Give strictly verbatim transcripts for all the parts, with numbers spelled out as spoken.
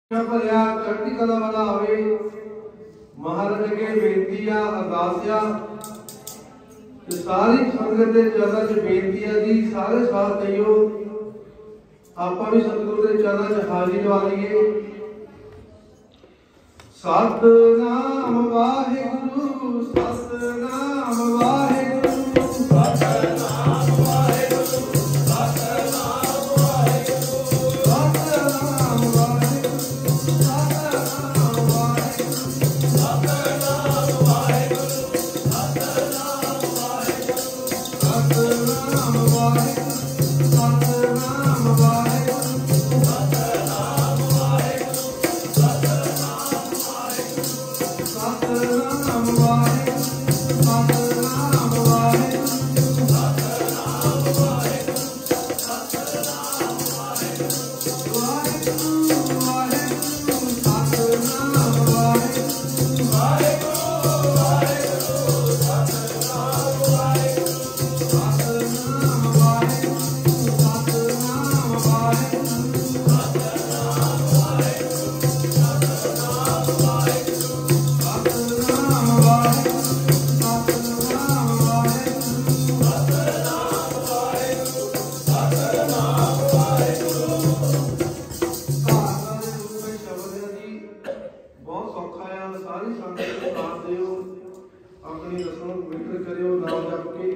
भरिया चढ़ती कला वाला होवे महाराज अगे बेनती आ अरदास आ कि सारी संगत दे चरणा च बेनती है जी सारे साथ दईओ आपां भी सतगुरु दे चरणा च हाजिरी लवा लईए। सतनाम वाहिगुरु सतनाम वाहिगुरु सतनाम वाहिगुरु सतनाम वाहिगुरु सतनाम वाहिगुरु सतनाम वाहिगुरु सतनाम वाहिगुरु सतनाम वाहिगुरु सतनाम वाहिगुरु सतनाम वाहिगुरु सतनाम वाहिगुरु सतनाम वाहिगुरु सतनाम वाहिगुरु सतनाम वाहिगुरु सतनाम वाहिगुरु सतनाम वाहिगुरु वाहिगुरु वाहिगुरु सतनाम वाहिगुरु वाहिगुरु वाहिगुरु सतनाम वाहिगुरु सतनाम वाहिगुरु सतनाम वाहिगुरु सतनाम वाहिगुरु सतनाम वाहिगुरु सतनाम वाहिगुरु सतनाम वाहिगुरु सतनाम वाहिगुरु सतनाम वाहिगुरु। ਧਾਰਨਾ ਦੇ ਰੂਪ ਵਿੱਚ ਸ਼ਬਦ ਹੈ ਜੀ ਬਹੁਤ ਸੌਖਾ ਆ ਸਾਰੀ ਸੰਗਤ ਨੂੰ ਸਾਥ ਦਿਓ ਆਪਣੀ ਰਸਮ ਪਵਿੱਤਰ ਕਰਿਓ ਨਾਮ ਜਪ ਕੇ।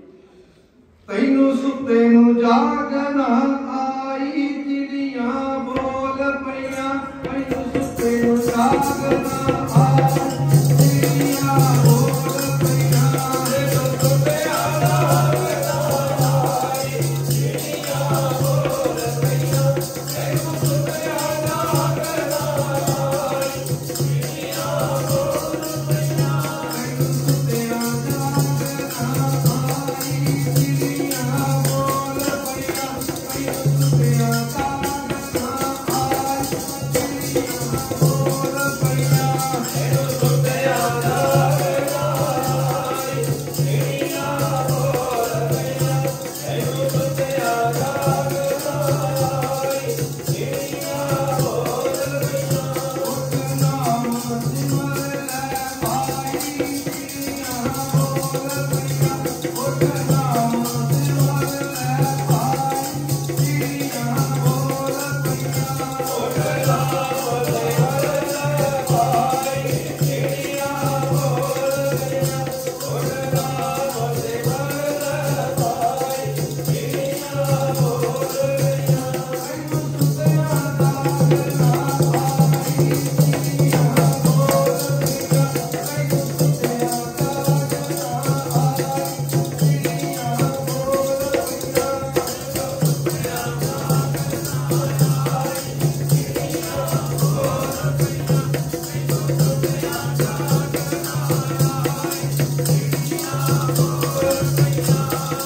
ਤੈਨੂੰ ਸੁੱਤੇ ਨੂੰ ਜਾਗਣਾ ਆਈ ਚਿੜੀਆਂ ਬੋਲ ਪਈਆਂ ਤੈਨੂੰ ਸੁੱਤੇ ਨੂੰ ਜਾਗਣਾ ਆਈ ਚਿੜੀਆਂ ਬੋਲ ਪਈਆਂ ਤੈਨੂੰ ਸੁੱਤਿਆਂ ਜਾਗਣਾ ਆਈ ਚਿੜੀਆਂ ਬੋਲ ਪਈਆਂ ਤੈਨੂੰ ਸੁੱਤਿਆਂ ਜਾਗਣਾ ਆਈ ਚਿੜੀਆਂ ਬੋਲ ਪਈਆਂ ਤੈਨੂੰ ਸੁੱਤਿਆਂ ਜਾਗਣਾ ਆਈ ਚਿੜੀਆਂ ਬੋਲ ਪਈਆਂ ਤੈਨੂੰ ਸੁੱਤਿਆਂ ਜਾਗਣਾ ਆਈ ਚਿੜੀਆਂ ਬੋਲ ਪਈਆਂ ਤੈਨੂੰ ਸੁੱਤਿਆਂ ਜਾਗਣਾ ਆਈ ਚਿੜੀਆਂ ਬੋਲ ਪਈਆਂ ਤੈਨੂੰ ਸੁੱਤਿਆਂ ਜਾਗਣਾ ਆਈ ਚਿੜੀਆਂ ਬੋਲ ਪਈਆਂ ਉੱਠ ਨਾਮ ਸਿਮਰ ਲੈ ਭਾਈ ਚਿੜੀਆਂ ਬੋਲ ਪਈਆਂ ਉੱਠ ਨਾਮ ਸਿਮਰ ਲੈ ਭਾਈ ਚਿੜੀਆਂ ਬੋਲ ਪਈਆਂ ਉੱਠ ਨਾਮ ਸਿਮਰ ਲੈ ਭਾਈ ਚਿੜੀਆਂ ਬੋਲ ਪਈਆਂ ਉੱਠ ਨਾਮ ਸਿਮਰ ਲੈ ਭਾਈ ਚਿੜੀਆਂ ਬੋਲ ਪਈਆਂ ਤੈਨੂੰ ਸੁੱਤਿਆਂ ਜਾਗਣਾ ਆਈ ਚਿੜੀਆਂ ਬੋਲ ਪਈਆਂ ਤੈਨੂੰ ਸੁੱਤਿਆਂ ਜਾਗਣਾ ਆਈ ਚਿੜੀਆਂ ਬੋਲ ਪਈਆਂ ਤੈਨੂੰ ਸੁੱਤਿਆਂ ਜਾਗਣਾ ਆਈ ਚਿੜੀਆਂ ਬੋਲ ਪਈਆਂ ਤੈਨੂੰ ਸੁੱਤਿਆਂ ਜਾਗਣਾ ਆਈ ਚਿੜੀਆਂ ਬੋਲ ਪਈਆਂ।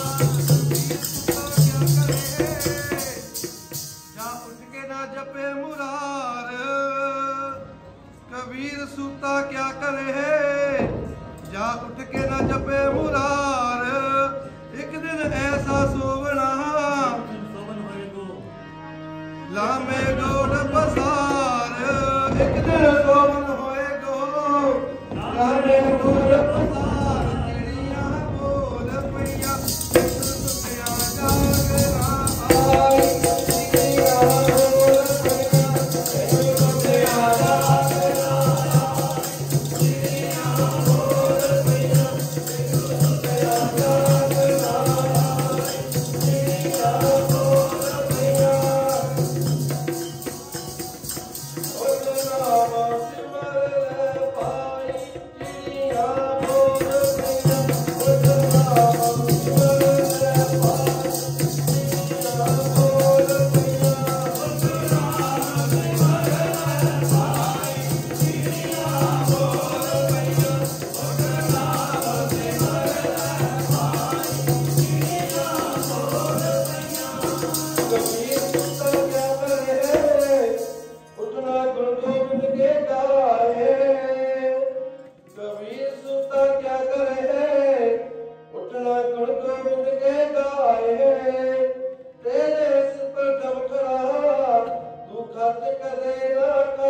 ਜਾ ਉੱਠ ਕੇ ਨਾ ਜਪੇ ਮੁਰਾਰ ਕਬੀਰ ਸੂਤਾ ਕਿਆ ਕਰੇ ਜਾ ਉੱਠ ਕੇ ਨਾ ਜਪੇ ਮੁਰਾਰ ਇੱਕ ਦਿਨ ਐਸਾ ਸੋਵਣਾ ਲਾਮੇ ਗੋੜ ਬਸਾਰ ਇੱਕ ਦਿਨ ਸੋਵਣ ਹੋਏਗੋ ਲਾਮੇ ਗੋੜ ਬਸਾਰ ਚਿੜੀਆਂ ਬੋਲ ਪਈਆਂ ਤੈਨੂੰ ਸੁੱਤਿਆਂ ਜਾਗਣਾ ਆਈ ਚਿੜੀਆਂ ਬੋਲ ਪਈਆਂ ਤੈਨੂੰ ਸੁੱਤਿਆਂ ਜਾਗਣਾ ਆਈ ਚਿੜੀਆਂ ਬੋਲ ਪਈਆਂ ਤੈਨੂੰ ਸੁੱਤਿਆਂ ਜਾਗਣਾ ਆਈ ਚਿੜੀਆਂ ਬੋਲ ਪਈਆਂ ਉੱਠ ਨਾਮ ਸਿਮਰ ਲੈ ਭਾਈ ਚਿੜੀਆਂ ਬੋਲ ਪਈਆਂ ਉੱਠ ਨਾਮ ਸਿਮਰ ਲੈ ਭਾਈ ਚਿੜੀਆਂ ਬੋਲ ਪਈਆਂ ਉੱਠ ਨਾਮ ਸਿਮਰ ਲੈ ਭਾਈ ਚਿੜੀਆਂ ਬੋਲ ਪਈਆਂ ਉੱਠ ਨਾਮ ਸਿਮਰ ਲੈ ਭਾਈ ਚਿੜੀਆਂ ਬੋਲ ਪਈਆਂ। ਕਬੀਰ ਸੁੱਤਾ ਕਿਆ ਕਰੇ ਉਠਣਾ ਗੁਣ ਗੋਬਿੰਦ ਕੇ ਗਾਏ ਕਬੀਰ ਸੁੱਤਾ ਕਿਆ ਕਰੇ ਉਠਣਾ ਗੁਣ ਗੋਬਿੰਦ ਕੇ ਗਾਏ तेरे इस पर डमकरा तू खत करे ना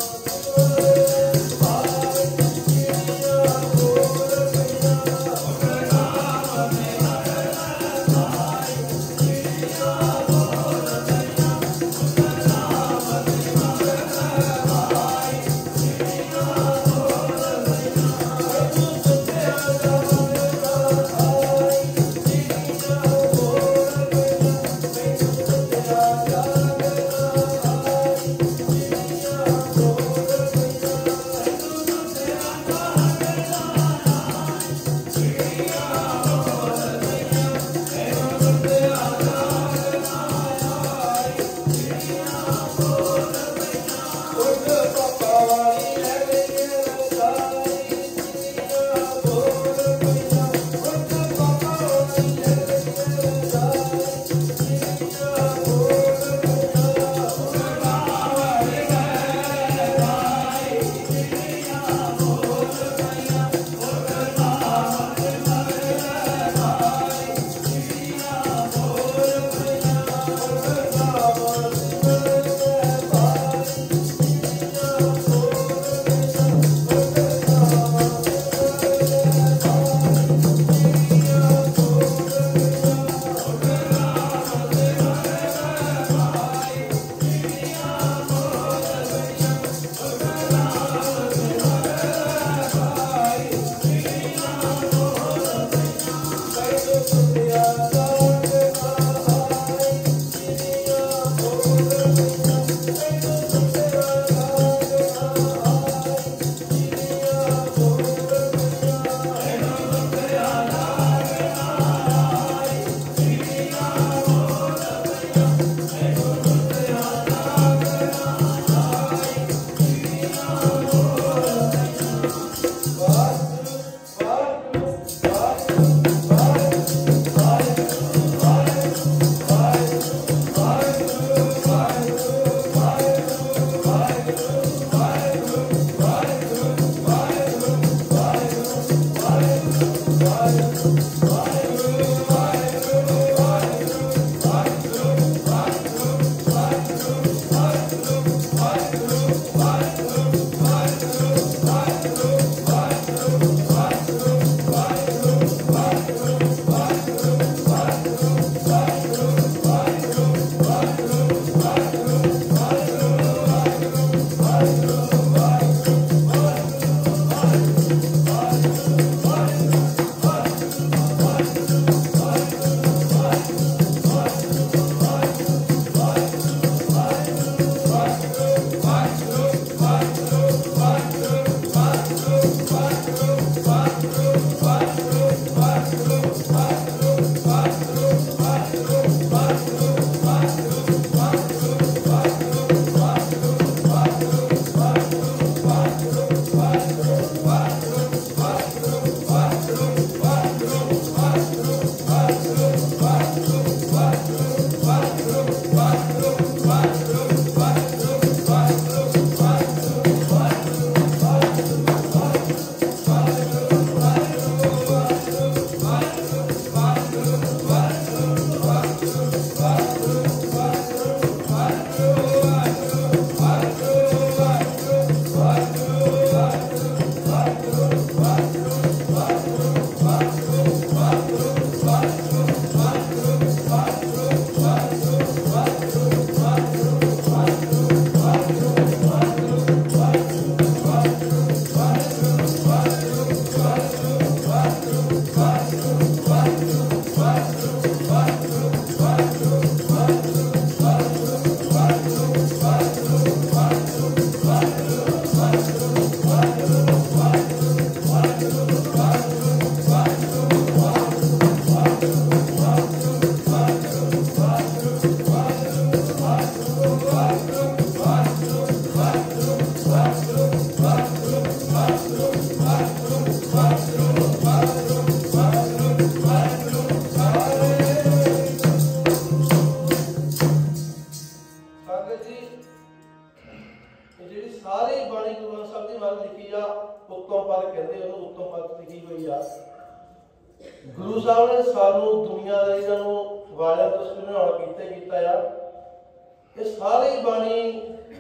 गुरु साहब ने सानू दुनियादारी वाले तो समझाउण कीते कीता आ कि सारी बाणी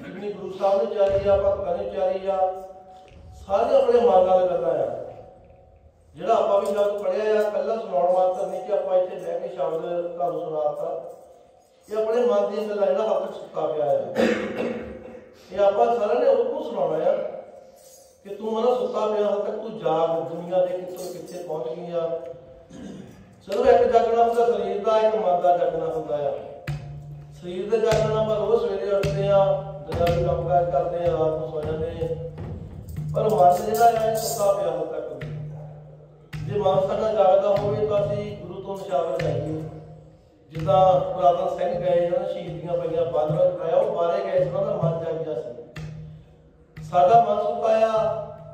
जितनी गुरु साहब ने चारी आ भगतां ने चारी आ सारे अपने मन नाल गल्लां आ ਜਿਹੜਾ ਆਪਾਂ ਵੀ ਸ਼ਬਦ ਪੜ੍ਹਿਆ ਆ ਕੱਲਾ ਸੁਣਾਉਣ ਮਾਤਰ ਨਹੀਂ ਕਿ ਆਪਾਂ ਇੱਥੇ ਬਹਿ ਕੇ ਸ਼ਬਦ ਤੁਹਾਨੂੰ ਸੁਣਾਤਾ ਇਹ ਆਪਣੇ ਮਨ ਦੀਆਂ ਗੱਲਾਂ ਜਿਹੜਾ ਹੱਥ ਤੱਕ ਸੁੱਤਾ ਪਿਆ ਆ ਇਹ ਆਪਾਂ ਸਾਰਿਆਂ ਨੇ ਉਹਨੂੰ ਸੁਣਾਉਣਾ ਆ ਕਿ ਤੂੰ ਮਨ ਸੁੱਤਾ ਪਿਆ ਹੱਥ ਤੱਕ ਤੂੰ ਜਾਗ ਦੁਨੀਆ ਦੇ ਕਿੱਥੋਂ ਕਿੱਥੇ ਪਹੁੰਚ ਗਈ ਆ ਚਲੋ ਇੱਕ ਜਾਗਣਾ ਹੁੰਦਾ ਸਰੀਰ ਦਾ ਇੱਕ ਮਨ ਦਾ ਜਾਗਣਾ ਹੁੰਦਾ ਆ ਸਰੀਰ ਦਾ ਜਾਗਣਾ ਆਪਾਂ ਰੋਜ਼ ਸਵੇਰੇ ਉੱਠਦੇ ਆ ਦਿਨਾਂ ਦੇ ਕੰਮ ਕਾਜ ਕਰਦੇ ਆ ਰਾਤ ਨੂੰ ਸੌ ਜਾਂਦੇ ਪਰ ਮਨ ਜਿਹੜਾ ਆ ਸੁੱਤਾ ਪਿਆ ਹੱਥ ਤੱਕ ਜੇ ਮਨ ਸਾਡਾ ਜਾਗਦਾ ਹੋਵੇ ਤਾਂ ਅਸੀਂ ਗੁਰੂ ਤੋਂ ਨਿਸ਼ਾਵਰ ਜਾਈਏ ਜਿੱਦਾਂ ਪੁਰਾਤਨ ਸਿੰਘ ਗਏ ਜਿਹਨਾਂ ਸ਼ਹੀਦੀਆਂ ਪਈਆਂ ਬਾਦਲਾਂ ਕਰਾਇਆ ਉਹ ਬਾਰੇ ਗਏ ਉਹਨਾਂ ਦਾ ਮਨ ਜਾਗ ਗਿਆ ਸੀ ਸਾਡਾ ਮਨ ਸੁੱਤਾ ਆ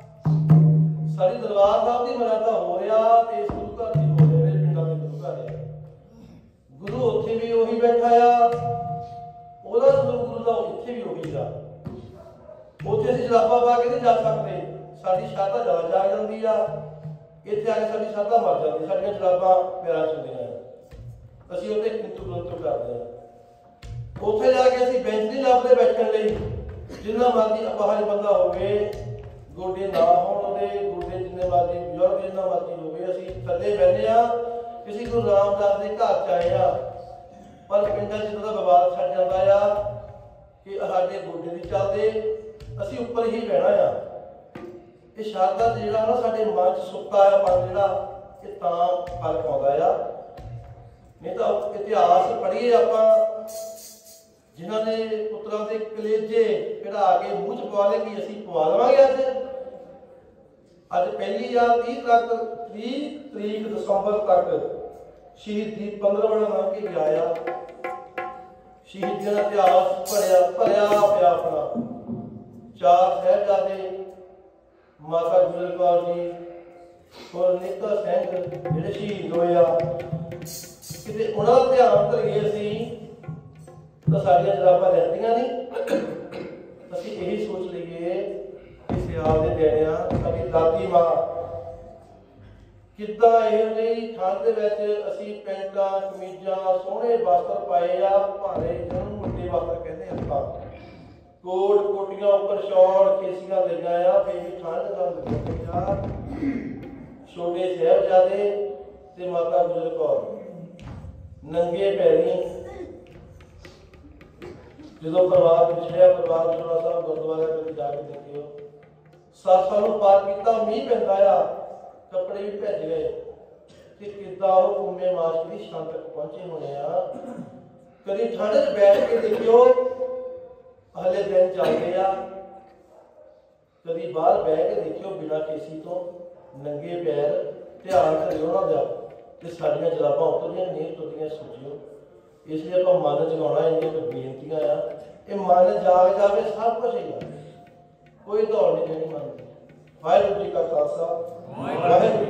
ਸਾਰੀ ਦਰਬਾਰ ਸਾਹਿਬ ਦੀ ਮਰਿਆਦਾ ਹੋ ਰਿਹਾ ਤੇ ਇਸ ਗੁਰੂ ਘਰ ਦੀ ਹੋ ਰਿਹਾ ਮੇਰੇ ਪਿੰਡਾਂ ਦੇ ਗੁਰੂ ਘਰ ਆ ਗੁਰੂ ਉੱਥੇ ਵੀ ਉਹੀ ਬੈਠਾ ਆ ਉਹਦਾ ਸਰੂਪ ਗੁਰੂ ਦਾ ਇੱਥੇ ਵੀ ਉਹੀ ਆ ਉੱਥੇ ਅਸੀਂ ਜਲਾਬਾ ਪਾ ਕੇ ਨਹੀਂ ਜਾ ਸਕਦੇ ਸਾਡੀ ਸ਼ਰਧਾ ਜ਼ਿਆਦਾ ਜਾਗ ਜਾਂਦੀ ਆ ਇੱਥੇ ਆ ਕੇ ਸਾਡੀ ਸ਼ਰਧਾ ਮਰ ਜਾਂਦੀ ਸਾਡੀਆਂ ਜਲਾਬਾਂ ਪਿਆਰਾਂ ਚੁੰਦੀਆਂ ਅਸੀਂ ਉਹਦੇ ਕਿੰਤੂ ਪ੍ਰੰਤੂ ਕਰਦੇ ਹਾਂ ਉੱਥੇ ਜਾ ਕੇ ਅਸੀਂ ਬੈਂਚ ਨਹੀਂ ਲੱਭਦੇ ਬੈਠਣ ਲਈ ਜਿੰਨਾ ਮਰਜ਼ੀ ਅਪਾਹਜ ਬੰਦਾ ਹੋਵੇ ਗੋਡੇ ਨਾ ਹੋਣ ਉਹਦੇ ਗੋਡੇ ਜਿੰਨੇ ਮਰਜ਼ੀ ਬਜ਼ੁਰਗ ਜਿੰਨਾ ਮਰਜ਼ੀ ਹੋਵੇ ਅਸੀਂ ਥੱਲੇ ਬਹਿੰਦੇ ਆ ਕਿਸੇ ਗੁਰੂ ਰਾਮਦਾਸ ਦੇ ਘਰ ਚ ਆਏ ਆ ਪਰ ਪਿੰਡਾਂ ਚ ਉਹਦਾ ਵਿਵਾਦ ਛੱਡ ਜਾਂਦਾ ਆ ਕਿ ਸਾਡੇ ਗੋਡੇ ਨਹੀਂ ਚੱਲਦੇ ਅਸੀਂ ਉੱਪਰ ਹੀ ਬਹਿਣਾ ਆ ਇਹ ਸ਼ਰਧਾ ਜਿਹੜਾ ਨਾ ਸਾਡੇ ਮਨ ਚ ਸੁੱਤਾ ਆ ਪਰ ਜਿਹੜਾ ਇਹ ਤਾਂ ਫਰਕ ਆਉਂਦਾ ਆ ਨਹੀਂ ਤਾਂ ਇਤਿਹਾਸ ਪੜ੍ਹੀਏ ਆਪਾਂ ਜਿਨ੍ਹਾਂ ਨੇ ਪੁੱਤਰਾਂ ਦੇ ਕਲੇਜੇ ਕਢਾ ਕੇ ਮੂੰਹ ਚ ਪਵਾ ਲਏ ਕਿ ਅਸੀਂ ਪਵਾ ਲਵਾਂਗੇ ਅੱਜ ਅੱਜ ਪਹਿਲੀ ਜਾਂ ਤੀਹ ਤੱਕ ਤੀਹ ਤਰੀਕ ਦਸੰਬਰ ਤੱਕ ਸ਼ਹੀਦੀ ਪੰਦਰਵਾਂ ਲੰਘ ਕੇ ਗਿਆ ਆ ਸ਼ਹੀਦੀਆਂ ਦਾ ਇਤਿਹਾਸ ਭਰਿਆ ਭਰਿਆ ਪਿਆ ਆਪਣਾ ਚਾਰ ਸਾਹਿਬਜ਼ਾਦੇ ਮਾਤਾ ਗੁਜਰ ਕੌਰ ਜੀ ਹੋਰ ਨੇਤਾ ਸਿੰਘ ਜਿਹੜੇ ਸ਼ਹੀਦ ਹੋਏ ਆ ਕਿਤੇ ਉਹਨਾਂ ਦਾ ਧਿਆਨ ਧਰੀਏ ਅਸੀਂ ਤਾਂ ਸਾਡੀਆਂ ਜਰਾਬਾਂ ਰਹਿੰਦੀਆਂ ਨਹੀਂ ਅਸੀਂ ਇਹੀ ਸੋਚ ਲਈਏ ਕਿ ਸਿਆਲ ਦੇ ਦਿਨ ਆ ਸਾਡੀ ਦਾਦੀ ਮਾਂ ਕਿੱਦਾਂ ਇਹੋ ਜਿਹੀ ਠੰਡ ਦੇ ਵਿੱਚ ਅਸੀਂ ਪੈਂਟਾਂ ਕਮੀਜ਼ਾਂ ਸੋਹਣੇ ਵਸਤਰ ਪਾਏ ਆ ਭਾਰੇ ਜਿਹਨਾਂ ਨੂੰ ਮੁੰਡੇ ਵਸਤਰ ਕਹਿੰਦੇ ਆਪਾਂ ਕੋਟ ਕੋਟੀਆਂ ਉੱਪਰ ਸ਼ਾਲ ਕੇਸੀਆਂ ਲਈਆਂ ਆ ਫੇਰ ਵੀ ਠੰਡ ਦਾ ਲੱਗਦੀ ਆ ਛੋਟੇ ਸਾਹਿਬਜ਼ਾਦੇ ਤੇ ਮਾਤਾ ਗੁਜਰ ਕੌਰ ਨੰਗੇ ਪੈਰੀਂ ਜਦੋਂ ਪਰਿਵਾਰ ਵਿਛੜਿਆ ਪਰਿਵਾਰ ਵਿਛੜਾ ਸਾਹਿਬ ਗੁਰਦੁਆਰੇ ਵਿੱਚ ਜਾ ਕੇ ਦੇਖਿਓ ਸੱਤ ਸਾਲ ਨੂੰ ਪਾਰ ਕੀਤਾ ਮੀਂਹ ਪੈਂਦਾ ਆ ਕੱਪੜੇ ਵੀ ਭਿੱਜ ਗਏ ਤੇ ਕਿੱਦਾਂ ਉਹ ਘੁੰਮੇ ਮਾਸ ਦੀ ਸ਼ਾਮ ਤੱਕ ਪਹੁੰਚੇ ਹੋਣੇ ਆ ਕਦੀ ਠੰਡ 'ਚ ਬੈਠ ਕੇ ਦੇਖਿਓ ਹਲੇ ਦਿਨ ਚੱਲਦੇ ਆ ਕਦੀ ਬਾਹਰ ਬਹਿ ਕੇ ਦੇਖਿਓ ਬਿਨਾਂ ਕੇਸੀ ਤੋਂ ਨੰਗੇ ਪੈਰ ਧਿਆਨ ਕਰਿਓ ਉਹਨਾਂ ਦਾ ਤੇ ਸਾਡੀਆਂ ਜਰਾਬਾਂ ਉਤਰਦੀਆਂ ਨਹੀਂ ਤੁਰਦੀਆਂ ਸੋਚਿਓ ਇਸ ਲਈ ਆਪਾਂ ਮਨ ਜਗਾਉਣਾ ਇੰਨੀਆਂ ਕੁ ਬੇਨਤੀਆਂ ਆ ਇਹ ਮਨ ਜਾਗ ਜਾਵੇ ਸਭ ਕੁਝ ਹੀ ਆ ਕੋਈ ਦੌੜ ਨਹੀਂ ਦੇਣੀ ਮਨ ਦੀ ਵਾਹਿਗੁਰੂ ਜੀ ਕਾ ਖਾਲਸਾ ਵਾਹਿਗੁਰੂ